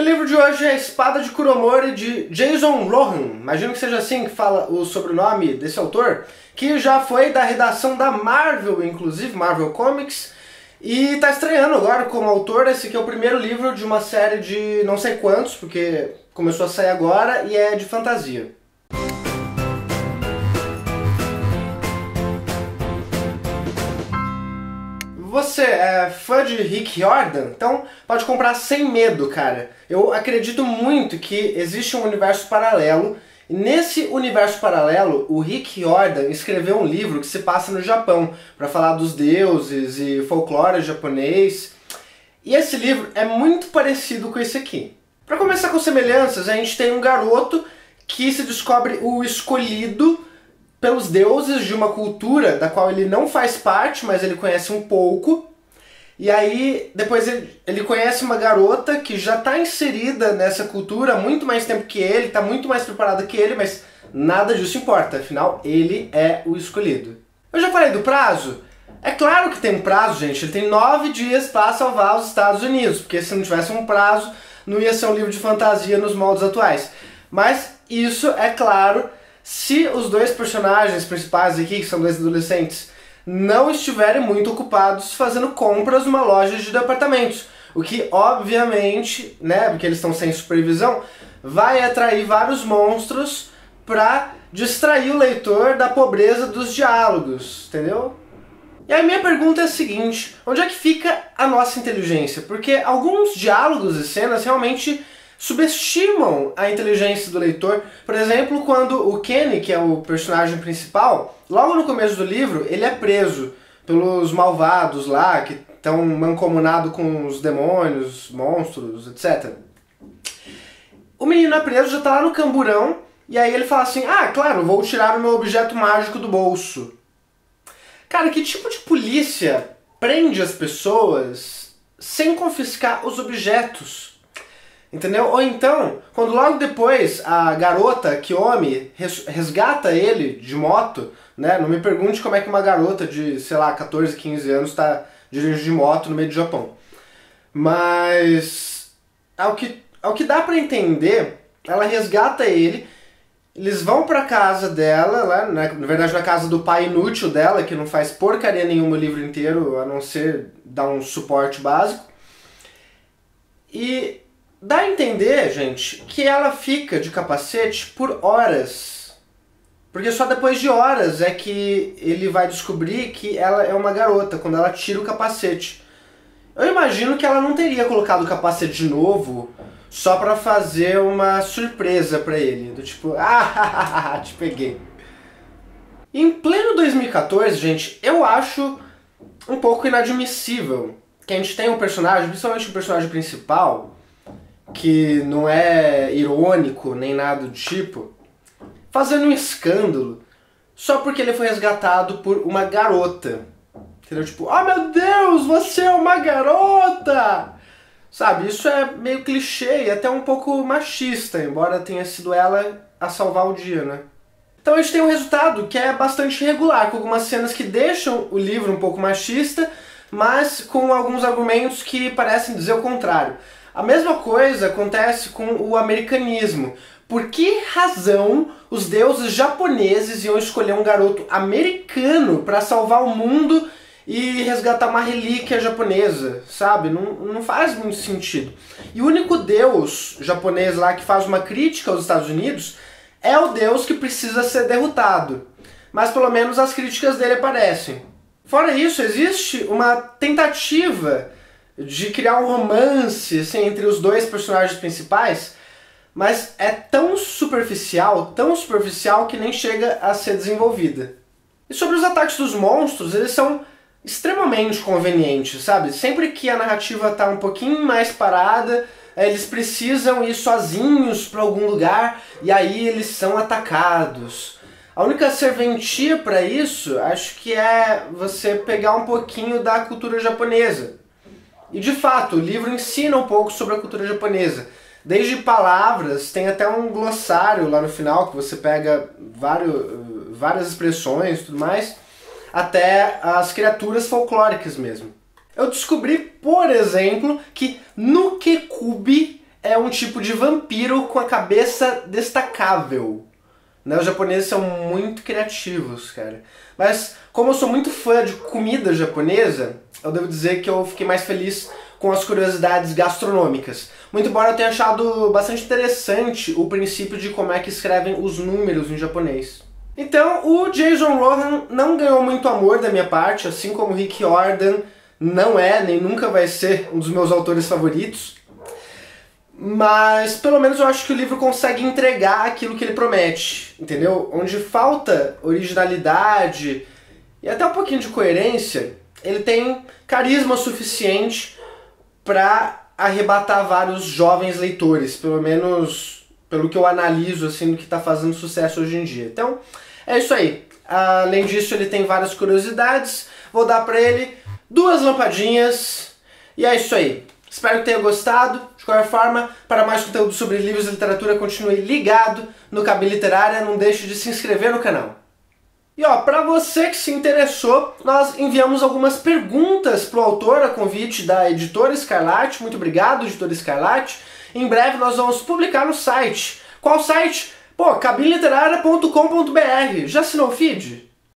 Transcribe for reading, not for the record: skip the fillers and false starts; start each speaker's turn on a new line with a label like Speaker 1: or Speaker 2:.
Speaker 1: o livro de hoje é A Espada de Kuromori, de Jason Rohan, imagino que seja assim que fala o sobrenome desse autor, que já foi da redação da Marvel, inclusive, Marvel Comics, e tá estreando agora como autor. Esse aqui é o primeiro livro de uma série de não sei quantos, porque começou a sair agora, e é de fantasia. Você é fã de Rick Riordan? Então pode comprar sem medo, cara. Eu acredito muito que existe um universo paralelo, e nesse universo paralelo o Rick Riordan escreveu um livro que se passa no Japão, para falar dos deuses e folclore japonês. E esse livro é muito parecido com esse aqui. Para começar com semelhanças, a gente tem um garoto que se descobre o escolhido pelos deuses de uma cultura da qual ele não faz parte, mas ele conhece um pouco. E aí, depois ele conhece uma garota que já está inserida nessa cultura há muito mais tempo que ele, está muito mais preparada que ele, mas nada disso importa, afinal, ele é o escolhido. Eu já falei do prazo? É claro que tem um prazo, gente. Ele tem 9 dias para salvar os Estados Unidos, porque se não tivesse um prazo, não ia ser um livro de fantasia nos moldes atuais. Mas isso, é claro, se os dois personagens principais aqui, que são dois adolescentes, não estiverem muito ocupados fazendo compras numa loja de departamentos. O que, obviamente, né, porque eles estão sem supervisão, vai atrair vários monstros para distrair o leitor da pobreza dos diálogos, entendeu? E aí minha pergunta é a seguinte: onde é que fica a nossa inteligência? Porque alguns diálogos e cenas realmente subestimam a inteligência do leitor. Por exemplo, quando o Kenny, que é o personagem principal, logo no começo do livro, ele é preso pelos malvados lá, que estão mancomunados com os demônios, monstros, etc. O menino é preso, já está lá no camburão, e aí ele fala assim: ah, claro, vou tirar o meu objeto mágico do bolso. Cara, que tipo de polícia prende as pessoas sem confiscar os objetos? Entendeu? Ou então, quando logo depois a garota, Kiyomi, resgata ele de moto, né? Não me pergunte como é que uma garota de, sei lá, 14, 15 anos está dirigindo de moto no meio do Japão. Mas, ao que dá pra entender, ela resgata ele, eles vão pra casa dela, lá, na verdade na casa do pai inútil dela, que não faz porcaria nenhuma o livro inteiro, a não ser dar um suporte básico. E dá a entender, gente, que ela fica de capacete por horas. Porque só depois de horas é que ele vai descobrir que ela é uma garota, quando ela tira o capacete. Eu imagino que ela não teria colocado o capacete de novo só pra fazer uma surpresa pra ele. Do tipo, ah, te peguei. Em pleno 2014, gente, eu acho um pouco inadmissível que a gente tenha um personagem, principalmente o personagem principal, que não é irônico nem nada do tipo, fazendo um escândalo só porque ele foi resgatado por uma garota. Entendeu? Tipo, oh meu Deus, você é uma garota! Sabe, isso é meio clichê e até um pouco machista, embora tenha sido ela a salvar o dia, né? Então a gente tem um resultado que é bastante irregular, com algumas cenas que deixam o livro um pouco machista, mas com alguns argumentos que parecem dizer o contrário. A mesma coisa acontece com o americanismo. Por que razão os deuses japoneses iam escolher um garoto americano para salvar o mundo e resgatar uma relíquia japonesa, sabe? Não faz muito sentido. E o único deus japonês lá que faz uma crítica aos Estados Unidos é o deus que precisa ser derrotado. Mas pelo menos as críticas dele aparecem. Fora isso, existe uma tentativa de criar um romance assim, entre os dois personagens principais, mas é tão superficial que nem chega a ser desenvolvida. E sobre os ataques dos monstros, eles são extremamente convenientes, sabe? Sempre que a narrativa está um pouquinho mais parada, eles precisam ir sozinhos para algum lugar e aí eles são atacados. A única serventia para isso, acho que é você pegar um pouquinho da cultura japonesa. E de fato, o livro ensina um pouco sobre a cultura japonesa. Desde palavras, tem até um glossário lá no final, que você pega várias expressões e tudo mais, até as criaturas folclóricas mesmo. Eu descobri, por exemplo, que Nukekubi é um tipo de vampiro com a cabeça destacável. Né? Os japoneses são muito criativos, cara. Mas como eu sou muito fã de comida japonesa, eu devo dizer que eu fiquei mais feliz com as curiosidades gastronômicas. Muito embora eu tenha achado bastante interessante o princípio de como é que escrevem os números em japonês. Então, o Jason Rohan não ganhou muito amor da minha parte, assim como Rick Riordan não é, nem nunca vai ser um dos meus autores favoritos. Mas, pelo menos eu acho que o livro consegue entregar aquilo que ele promete, entendeu? Onde falta originalidade e até um pouquinho de coerência, ele tem carisma suficiente para arrebatar vários jovens leitores, pelo menos pelo que eu analiso assim do que está fazendo sucesso hoje em dia. Então, é isso aí. Além disso, ele tem várias curiosidades. Vou dar para ele 2 lampadinhas e é isso aí. Espero que tenha gostado. De qualquer forma, para mais conteúdo sobre livros e literatura, continue ligado no Cabine Literária. Não deixe de se inscrever no canal. E ó, para você que se interessou, nós enviamos algumas perguntas para o autor a convite da Editora Escarlate. Muito obrigado, Editora Escarlate. Em breve nós vamos publicar no site. Qual site? Pô, cabineliteraria.com.br. Já assinou o feed?